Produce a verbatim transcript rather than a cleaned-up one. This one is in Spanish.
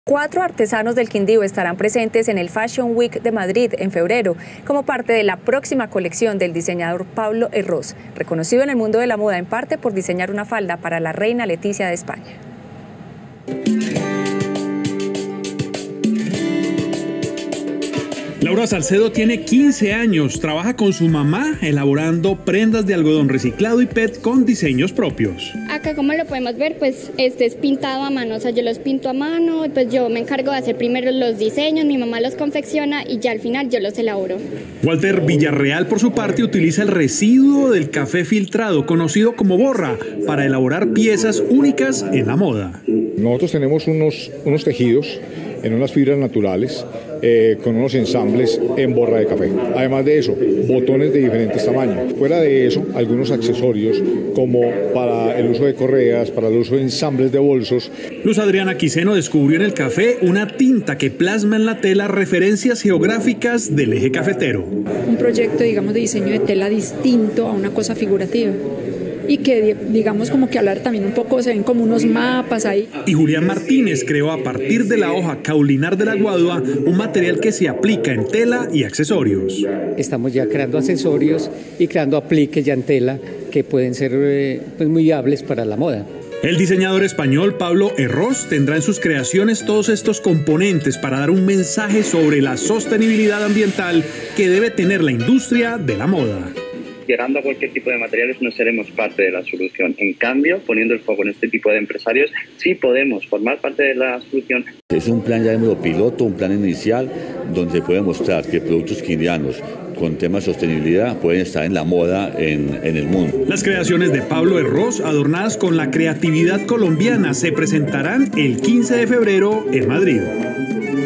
Cuatro artesanos del Quindío estarán presentes en el Fashion Week de Madrid en febrero, como parte de la próxima colección del diseñador Pablo Herrós, reconocido en el mundo de la moda en parte por diseñar una falda para la reina Leticia de España. Laura Salcedo tiene quince años, trabaja con su mamá elaborando prendas de algodón reciclado y P E T con diseños propios. Acá, como lo podemos ver, pues este es pintado a mano, o sea, yo los pinto a mano, pues yo me encargo de hacer primero los diseños, mi mamá los confecciona y ya al final yo los elaboro. Walter Villarreal, por su parte, utiliza el residuo del café filtrado, conocido como borra, para elaborar piezas únicas en la moda. Nosotros tenemos unos, unos tejidos en unas fibras naturales, eh, con unos ensambles en borra de café. Además de eso, botones de diferentes tamaños. Fuera de eso, algunos accesorios como para el uso de correas, para el uso de ensambles de bolsos. Luz Adriana Quiseno descubrió en el café una tinta que plasma en la tela referencias geográficas del eje cafetero. Un proyecto, digamos, de diseño de tela distinto a una cosa figurativa. Y que, digamos, como que hablar también un poco, se ven como unos mapas ahí. Y Julián Martínez creó a partir de la hoja caulinar de la guadua un material que se aplica en tela y accesorios. Estamos ya creando accesorios y creando apliques ya en tela que pueden ser eh, pues muy viables para la moda. El diseñador español Pablo Herrós tendrá en sus creaciones todos estos componentes para dar un mensaje sobre la sostenibilidad ambiental que debe tener la industria de la moda. Tirando a cualquier tipo de materiales no seremos parte de la solución. En cambio, poniendo el foco en este tipo de empresarios, sí podemos formar parte de la solución. Es un plan, ya de piloto, un plan inicial, donde se puede mostrar que productos quindianos con temas de sostenibilidad pueden estar en la moda en, en el mundo. Las creaciones de Pablo Herrós, adornadas con la creatividad colombiana, se presentarán el quince de febrero en Madrid.